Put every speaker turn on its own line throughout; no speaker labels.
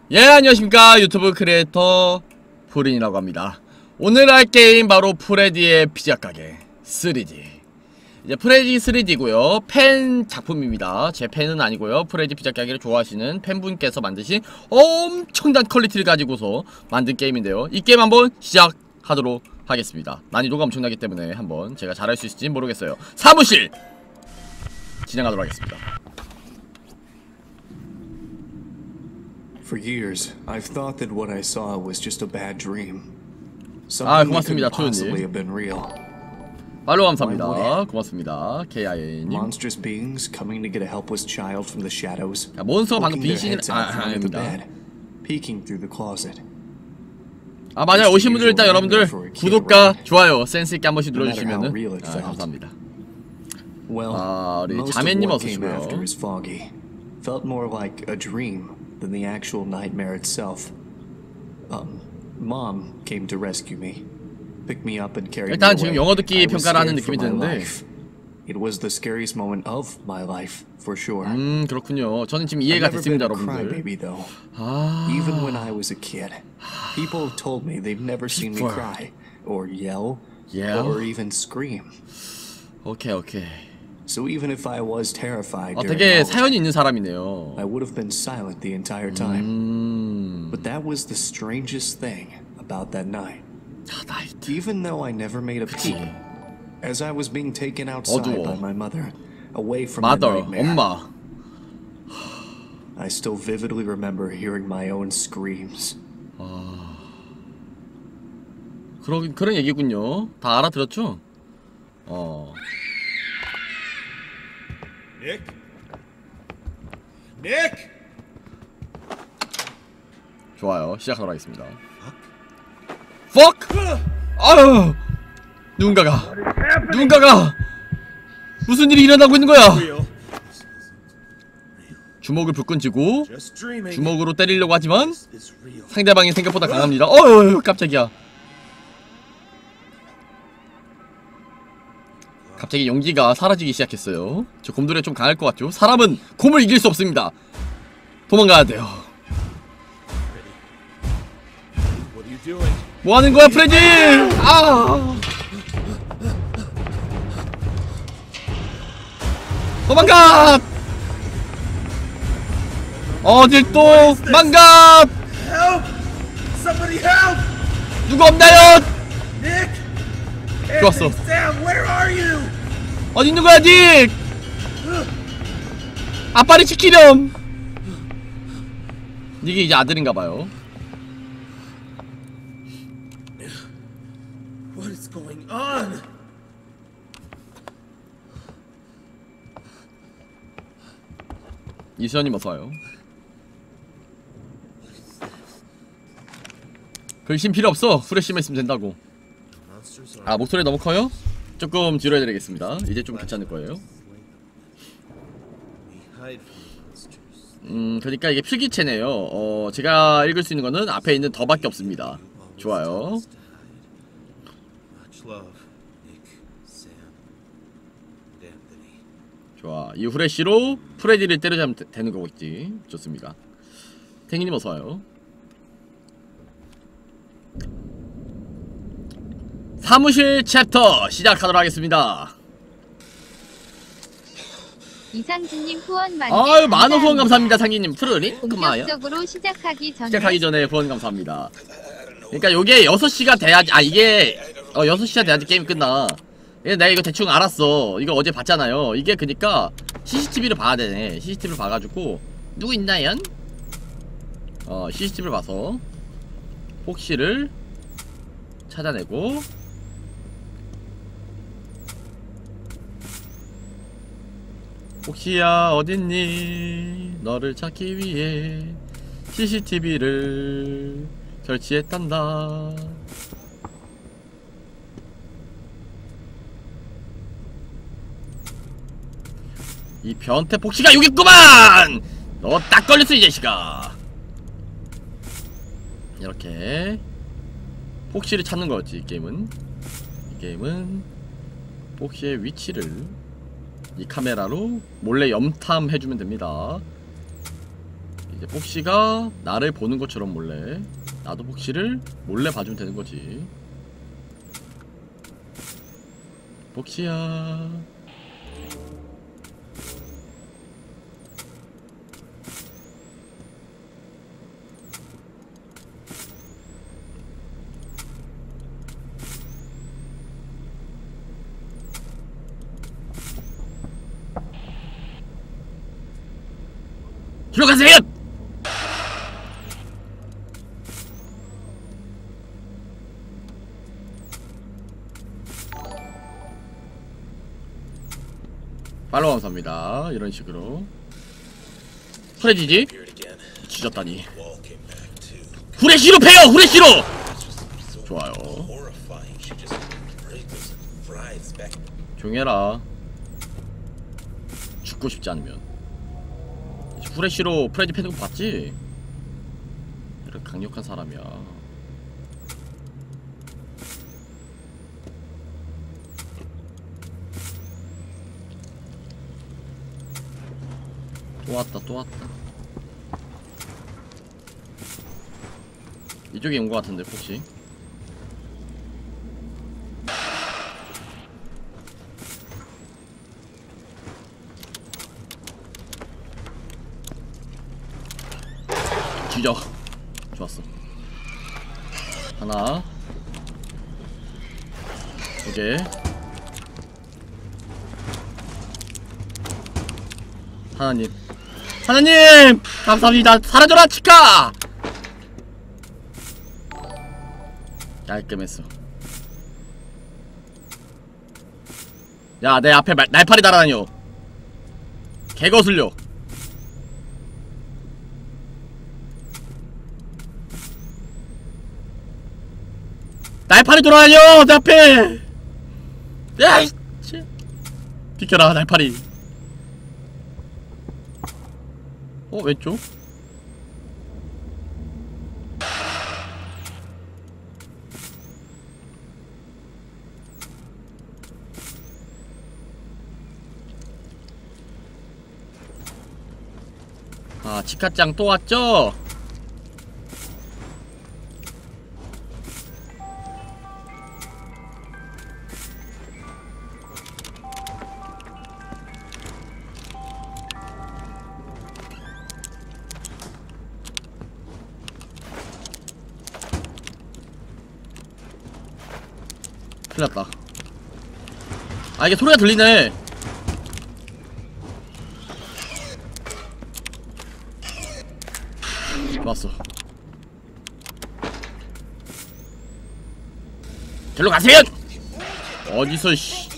예, 안녕하십니까. 유튜브 크리에이터 푸린이라고 합니다. 오늘 할 게임 바로 프레디의 피자가게 3D. 이제 프레디 3D고요 팬 작품입니다. 제 팬은 아니고요, 프레디 피자가게를 좋아하시는 팬분께서 만드신 엄청난 퀄리티를 가지고서 만든 게임인데요, 이 게임 한번 시작하도록 하겠습니다. 난이도가 엄청나기 때문에 한번 제가 잘할 수 있을지 모르겠어요. 사무실 진행하도록 하겠습니다.
For years, I've thought that what I saw was just a bad dream.
아,
Something that
고맙습니다,
couldn't possibly
초연님.
have been real.
말로 감사합니다. 고맙습니다. KIA님.
Monstrous beings coming to get a helpless child from the shadows.
몬스터 방금
poking their
비신을
heads out from under the
아닙니다.
bed, peeking through the closet.
아, 맞아요. 오신 분들 일단 여러분들 구독과 좋아요 센스있게 한 번씩 눌러주시면은 감사합니다.
Well,
우리
most of
자매님
what
어서
came
오시고요.
after is foggy. Felt more like a dream than the actual nightmare itself. Mom came to rescue me, pick me up and carry me
일단
away.
지금 영어 듣기
I was
평가를 하는
scared for
느낌이
my
드는데.
life. It was the scariest moment of my life, for sure.
그렇군요. 저는 지금
I've
이해가
never been
됐습니다,
a
여러분들.
crybaby though. Even when I was a kid, people have told me they've never seen me cry, or yell, or even scream.
오케이.
So even if I was terrified during
되게
all
사연이 있는 사람이네요.
I would have been silent the entire time. But that was the strangest thing about that night.
나이트.
Even though I never made a peep, as I was being taken outside
어두워.
by my mother, away from the
마더,
nightmare,
엄마.
I still vividly remember hearing my own screams.
그런 얘기군요. 다 알아들었죠?
Nick!
좋아요. 시작하도록 하겠습니다. Fuck! 아유! 누군가가 무슨 일이 일어나고 있는 거야? 주먹을 불끈 쥐고
Just dreaming.
주먹으로 때리려고 하지만
It's real.
상대방이 생각보다 강합니다. 어휴, 깜짝이야. 갑자기 용기가 사라지기 시작했어요. 저 곰돌이 좀 강할 것 같죠? 사람은 곰을 이길 수 없습니다. 도망가야 돼요.
What are you doing?
뭐 하는 거야, 프레디? 아! 도망가! 어딜 또 망가!
Help! Somebody help!
누구 없나요?
Nick!
좋았어.
Anthony, Sam, where are you?
어디 있는 거야, 닉? 아빠를 지키렴. 닉이 이제 아들인가봐요.
What is going on?
이수연님 어서와요. 글심 필요 없어. 후레쉬만 있으면 된다고.
Monsters are
아, 목소리 너무 커요? 조금 줄여드리겠습니다. 이제 좀 괜찮을 거예요.
we hide from monsters.
그러니까 이게 필기체네요. 제가 읽을 수 있는 거는 앞에 있는 더밖에 없습니다. 좋아요.
Much love, Nick, Sam, and Anthony.
좋아. 이 후레쉬로 프레디를 때려잡으면 되는 거겠지. 좋습니다. 탱이님 어서와요. 사무실 챕터 시작하도록 하겠습니다.
이상진님 후원 많이
아유, 만원 후원 감사합니다. 상기님. 프로리? 그만요.
본격적으로 시작하기
전에 후원 감사합니다. 그러니까 요게 6시가 돼야지, 이게 6시가 돼야지 게임이 끝나. 내가 이거 대충 알았어. 이거 어제 봤잖아요. 이게 그니까 CCTV를 봐야 되네. CCTV를 봐가지고 누구 있나요? CCTV를 봐서 폭시를 찾아내고, 폭시야 어딨니? 너를 찾기 위해 CCTV를 설치했단다. 이 변태 폭시가 여기 있구만! 너 딱 걸렸어, 이 자식아. 이렇게 폭시를 찾는 거였지, 이 게임은. 이 게임은 폭시의 위치를 이 카메라로 몰래 염탐해주면 됩니다. 이제 폭시가 나를 보는 것처럼 몰래, 나도 폭시를 몰래 봐주면 되는 거지. 폭시야. 들어가세요! 팔로우 감사합니다. 이런 식으로 프레디지? 지졌다니. 후레쉬로 패요! 후레쉬로! 좋아요. 조용해라. 죽고 싶지 않으면. 후레쉬로 프레디 패는 거 봤지? 이렇게 강력한 사람이야. 또 왔다 또 왔다. 이쪽에 온 거 같은데 혹시? 뒤져. 좋았어. 하나 두 개. 하나님 하나님 감사합니다. 사라져라 치카. 깔끔했어. 야 내 앞에 날파리 날아다녀. 개거슬려. 날파리 돌아다녀 내 앞에. 야이 비켜라 날파리. 왼쪽? 아 치카짱 또 왔죠? 큰일났다. 아 이게 소리가 들리네. 좋았어. 절로 가세요! 어디서 씨.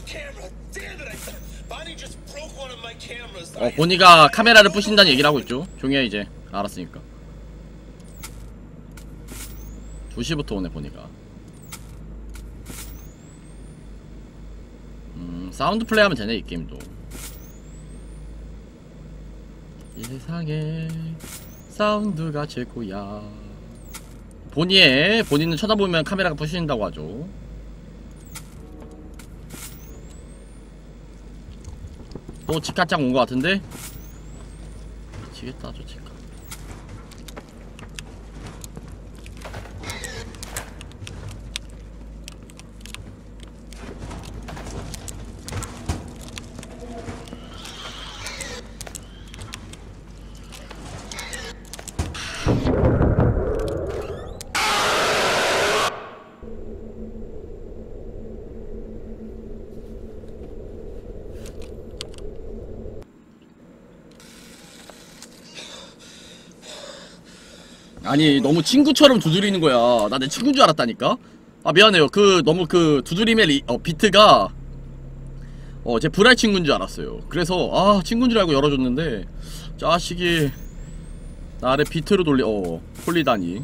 보니가 카메라를 부신다는 얘기를 하고 있죠. 종이야 이제 알았으니까. 2시부터 오네 보니가. 사운드 플레이 하면 되네 이 게임도. 이 세상에 사운드가 최고야. 본인은 쳐다보면 카메라가 부신다고 하죠. 또 치카짱 온 거 같은데? 미치겠다 저 치카. 아니 너무 친구처럼 두드리는 거야. 나 내 친구인 줄 알았다니까. 아 미안해요. 너무 두드림의 비트가 제 불알 친구인 줄 알았어요. 그래서 친구인 줄 알고 열어줬는데 자식이 나를 비트로 홀리다니.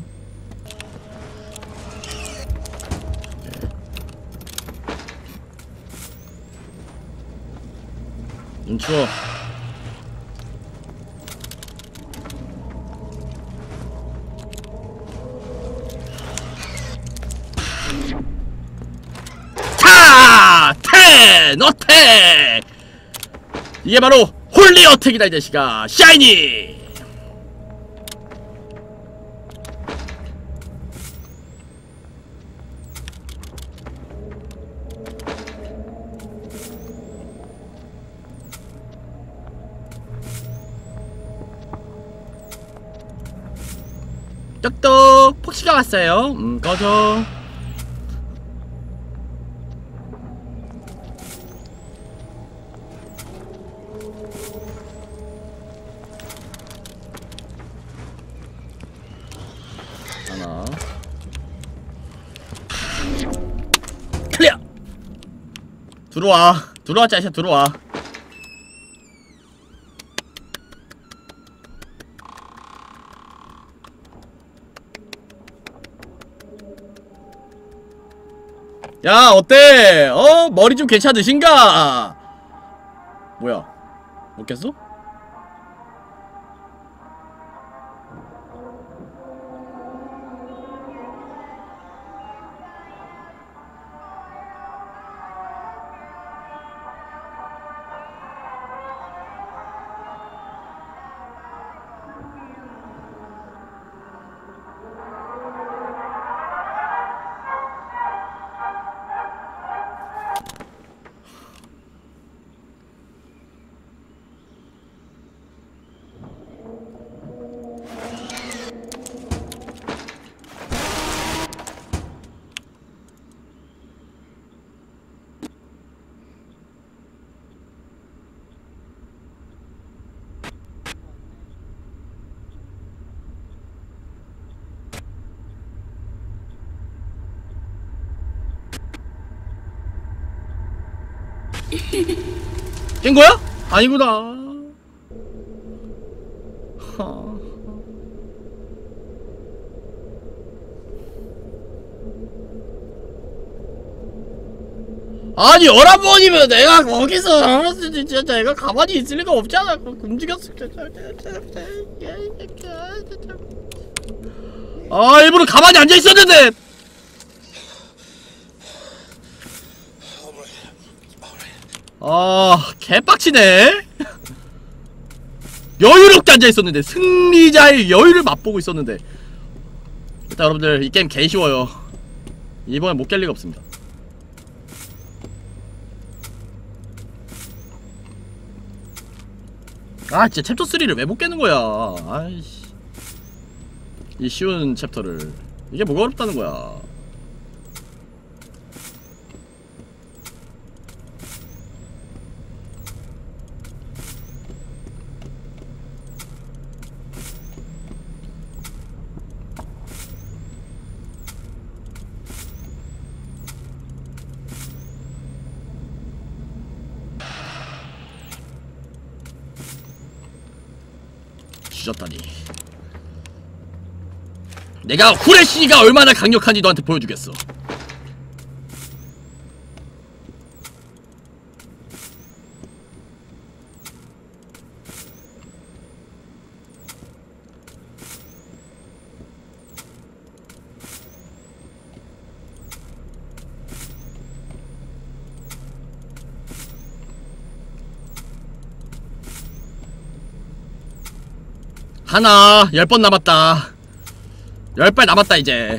눈 추워. 어택! 이게 바로 홀리 어택이다 이 자식아. 샤이니! 똑똑 폭시가 왔어요. 꺼져. 하나 클리어. 들어와 들어와 짜샤 들어와. 야 어때? 머리 좀 괜찮으신가? 뭐야 못 깼어? 깬 거야? 아니구나. 아니 11번이면 내가 거기서 진짜 내가 가만히 있을 리가 없잖아. 움직였어. 아 일부러 가만히 앉아있었는데. 아 개빡치네. 여유롭게 앉아있었는데 승리자의 여유를 맛보고 있었는데. 일단 여러분들 이 게임 개 쉬워요. 이번엔 못 깰 리가 없습니다. 아 진짜 챕터 3를 왜 못 깨는 거야. 아이씨 이 쉬운 챕터를. 이게 뭐가 어렵다는 거야. 주졌다니. 내가 후레쉬가 얼마나 강력한지 너한테 보여주겠어. 하나 10번 남았다. 10발 남았다 이제.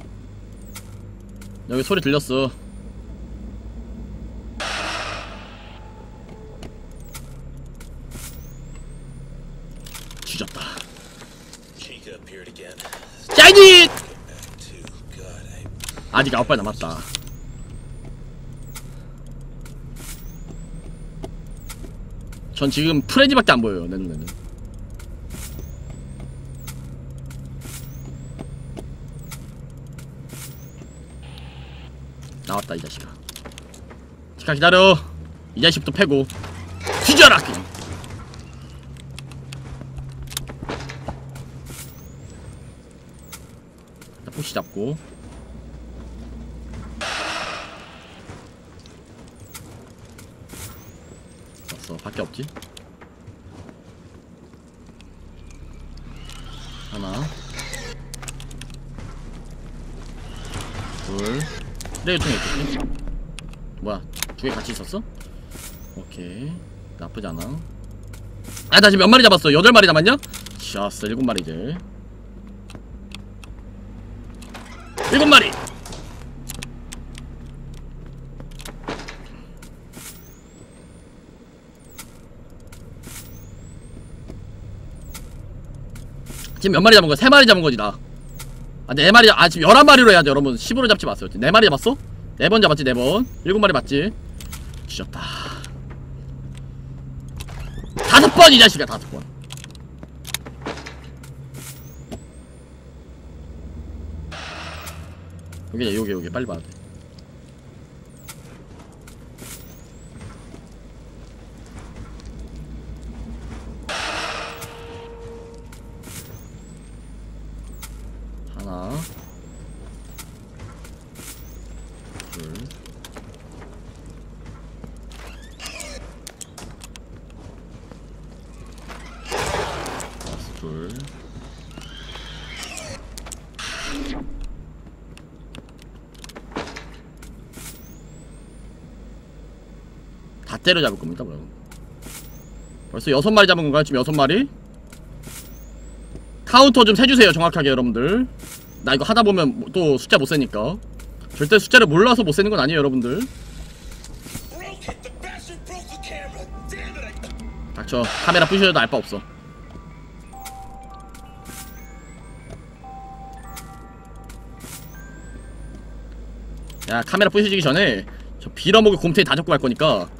여기 소리 들렸어. 뒤졌다. 짜이닛! 아직 9발 남았다. 전 지금 프레디밖에 안 보여요 내 눈에는. 나왔다 이 자식아. 잠깐 기다려. 이 자식부터 패고 뒤져라. 포시 잡고. 없어 밖에 없지. 하나 둘 쓰레기통에 있겠지? 뭐야 두 개 같이 있었어? 오케이 나쁘지 않아. 아 나 지금 몇 마리 잡았어? 8마리 남았냐? 샤스 7마리들. 7마리. 지금 몇 마리 잡은 거야? 3마리 잡은 거지 나. 아 4마리 아 지금 11마리로 해야죠 여러분. 10으로 잡지 마세요. 4마리 잡았어? 4번 잡았지 4번. 7마리 맞지? 뒤졌다. 5번 이 자식아 5번. 여기 빨리 봐야 돼. 하나 둘 둘 다 때려잡을 겁니다 뭐. 벌써 6마리 잡은 건가요? 지금 6마리? 카운터 좀 세주세요 정확하게 여러분들. 나 이거 하다보면 또 숫자 못세니까. 절대 숫자를 몰라서 못세는 건 아니에요 여러분들. 닥쳐. 카메라 부셔도 알 바 없어. 야 카메라 부셔지기 전에 저 빌어먹을 곰탱이 다 잡고 갈 거니까.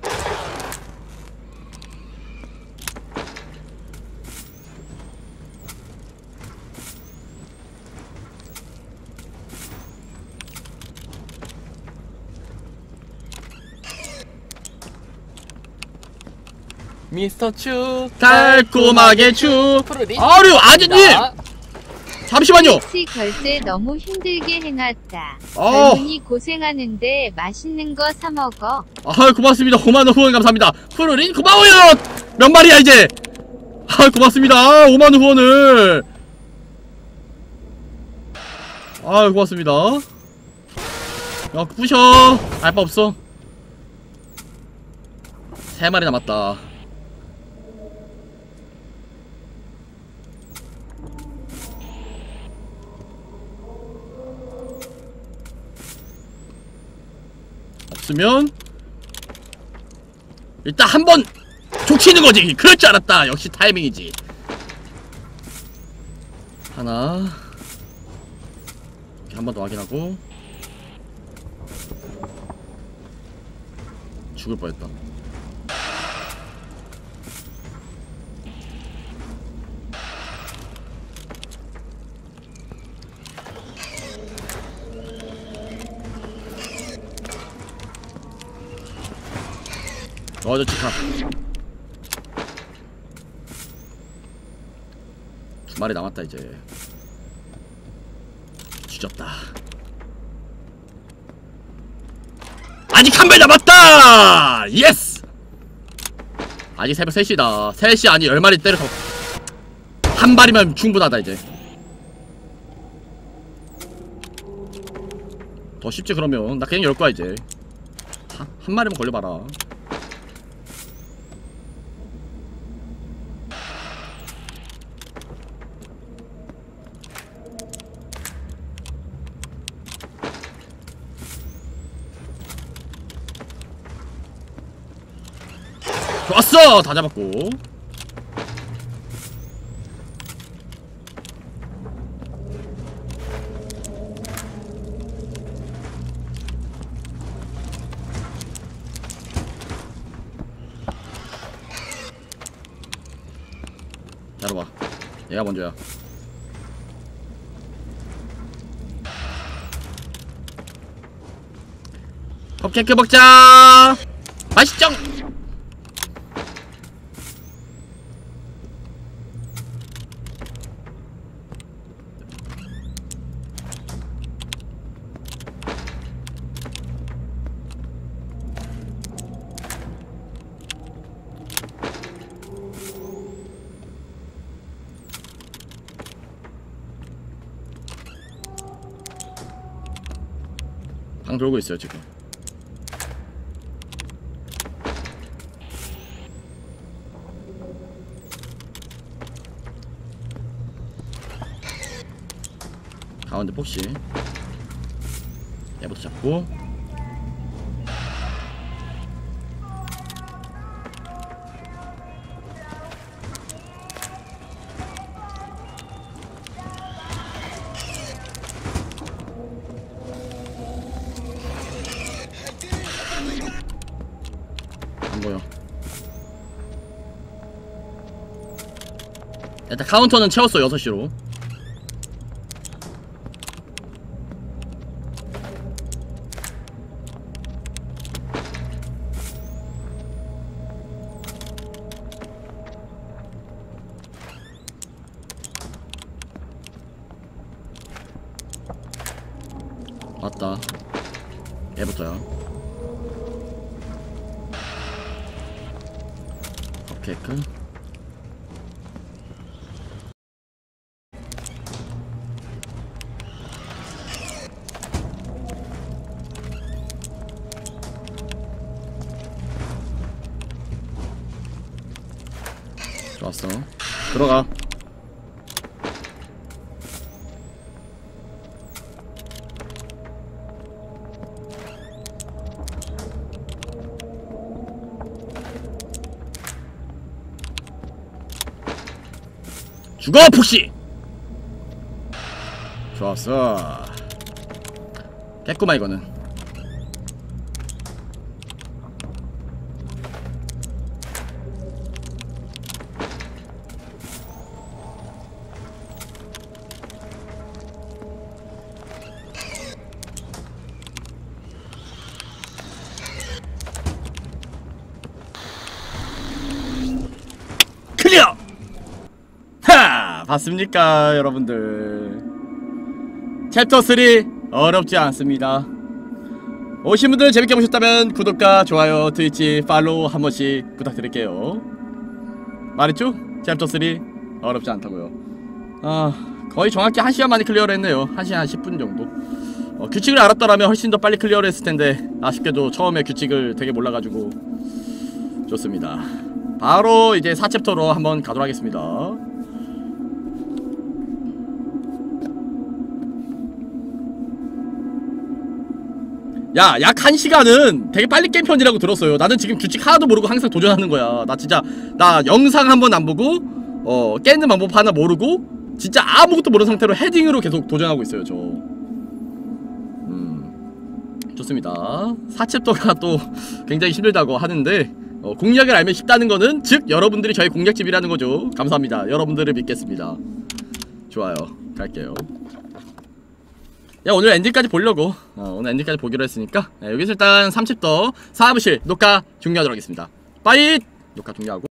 미스터 추
달콤하게 추.
푸르디
아류 아저님 잠시만요.
혹시 결제 너무 힘들게 해놨다.
어.
젊은이 고생하는데 맛있는 거 사 먹어.
아 고맙습니다. 5만원 후원 감사합니다. 푸르린 고마워요. 몇 마리야 이제. 아 고맙습니다. 5만원 후원을. 아 고맙습니다. 야 부셔. 알 바 없어. 3마리 남았다. 없으면 일단 한번 족치는 거지. 그럴 줄 알았다. 역시 타이밍이지. 하나 한 번 더 확인하고. 죽을 뻔했다. 저 치카 2마리 남았다 이제. 뒤졌다. 아직 1마리 남았다. 예스. 아직 새벽 3시다 3시 아니 10마리 때려서 한 마리면 충분하다 이제. 더 쉽지 그러면. 나 그냥 열 거야 이제. 한 마리만 걸려봐라. 좋았어! 다 잡았고. 기다려봐. 얘가 먼저야. 컵케이크 먹자! 맛있죠? 방 돌고 있어요 지금. 가운데 폭시. 얘부터 잡고. 일단 카운터는 채웠어 6시로. 맞다. 얘부터야. 컵케이크. 좋았어. 들어가. 죽어 푹시. 좋았어. 깼구만 이거는. 클리어. 하! 봤습니까 여러분들. 챕터 3 어렵지 않습니다. 오신 분들 재밌게 보셨다면 구독과 좋아요, 트위치 팔로우 한 번씩 부탁드릴게요. 말했죠? 챕터 3 어렵지 않다고요. 거의 정확히 1시간 만에 클리어를 했네요. 1시간 10분 정도. 규칙을 알았더라면 훨씬 더 빨리 클리어를 했을 텐데 아쉽게도 처음에 규칙을 되게 몰라가지고. 좋습니다. 바로 이제 4챕터로 한번 가도록 하겠습니다. 야, 약 1시간은 되게 빨리 깬 편이라고 들었어요. 나는 지금 규칙 하나도 모르고 항상 도전하는 거야. 나 진짜 나 영상 한 번 안 보고 깨는 방법 하나 모르고 진짜 아무것도 모르는 상태로 헤딩으로 계속 도전하고 있어요 저. 좋습니다. 4챕터가 또 굉장히 힘들다고 하는데 공략을 알면 쉽다는 거는 즉 여러분들이 저의 공략집이라는 거죠. 감사합니다. 여러분들을 믿겠습니다. 좋아요. 갈게요. 야, 오늘 엔딩까지 보려고 오늘 엔딩까지 보기로 했으니까 여기서 일단 3챕터 사무실 녹화 종료하도록 하겠습니다. 빠잇! 녹화 종료하고